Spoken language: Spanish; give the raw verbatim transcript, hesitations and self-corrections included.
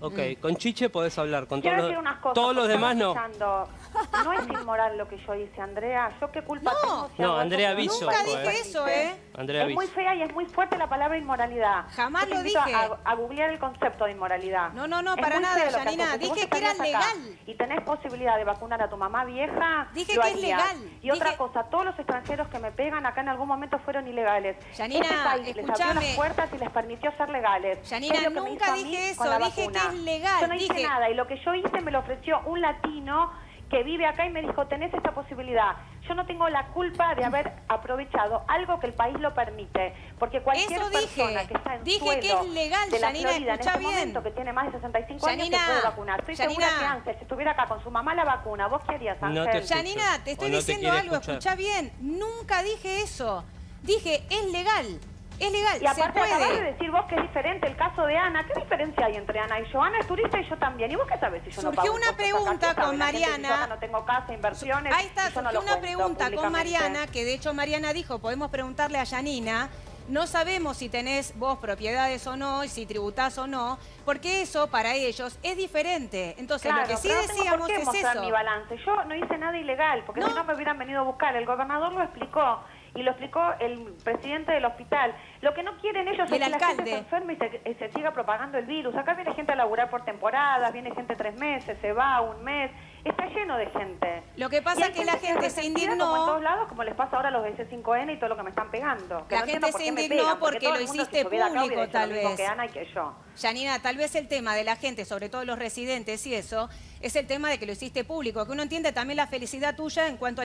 Ok, con Chiche podés hablar, con Quiero todos decir los, unas cosas, todos los porque demás no. estamos escuchando. No es inmoral lo que yo hice, Andrea. ¿Yo qué culpa No. tengo? Si No, hago Andrea eso que aviso, no Nunca pues. dije eso, ¿eh? Andrea Es muy Viz. fea y es muy fuerte la palabra inmoralidad. Jamás Yo te lo invito dije. A, a googlear el concepto de inmoralidad. No, no, no, Es para muy nada, feo lo que Yanina. haces. Si vos Dije que era estarías acá legal. y tenés posibilidad de vacunar a tu mamá vieja, Dije lo que es harías. legal. Y otra Dije- cosa, todos los extranjeros que me pegan acá en algún momento fueron ilegales. Yanina, este país les abrió escuchame. las puertas y les permitió ser legales. Yanina, Es lo que me nunca hizo a mí dije eso, con la dije vacuna. que es legal, Yo no hice dije- nada y lo que yo hice me lo ofreció un latino que vive acá y me dijo, tenés esta posibilidad. Yo no tengo la culpa de haber aprovechado algo que el país lo permite, porque cualquier Eso dije. persona que está en Dije suelo que es legal, de la Yanina, Florida en escuchá este bien. momento, que tiene más de sesenta y cinco años, Yanina, se puede vacunar. Estoy segura Yanina. que Ángel, si estuviera acá con su mamá la vacuna, ¿vos qué harías, Ángel? No te escucho. Yanina, te estoy O no te diciendo quiere algo, escuchar. escuchá bien. Nunca dije eso. Dije, es legal. Es legal, Y aparte se acabas de puede. decir vos que es diferente el caso de Ana. ¿Qué diferencia hay entre Ana y yo? Ana es turista y yo también. ¿Y vos qué sabés si yo no Surgió pago una impuestos acá? pregunta ¿Qué sabe con la gente si yo Mariana? acá no tengo casa, inversiones. Ahí está, y yo no surgió lo una cuento pregunta con públicamente. Mariana, que de hecho Mariana dijo, podemos preguntarle a Yanina. No sabemos si tenés vos propiedades o no, y si tributás o no, porque eso para ellos es diferente. Entonces, Claro, lo que sí pero no tengo decíamos por qué es mostrar eso. mi balance. Yo no hice nada ilegal, porque No. si no me hubieran venido a buscar. El gobernador lo explicó. Y lo explicó el presidente del hospital. Lo que no quieren ellos El es que la gente alcalde. se enferme y se, y se siga propagando el virus. Acá viene gente a laburar por temporadas, viene gente tres meses, se va un mes. Está lleno de gente. Lo que pasa Y hay es que la gente se resentida, indignó. como en todos lados, como les pasa ahora a los S cinco N y todo lo que me están pegando. Que La no gente entiendo por se qué me indignó pegan, porque todo lo el mundo, si hiciste estuviera acá, hubiera público, hecho tal lo mismo vez. que Ana y que yo. Yanina, tal vez el tema de la gente, sobre todo los residentes y eso, es el tema de que lo hiciste público, que uno entiende también la felicidad tuya en cuanto a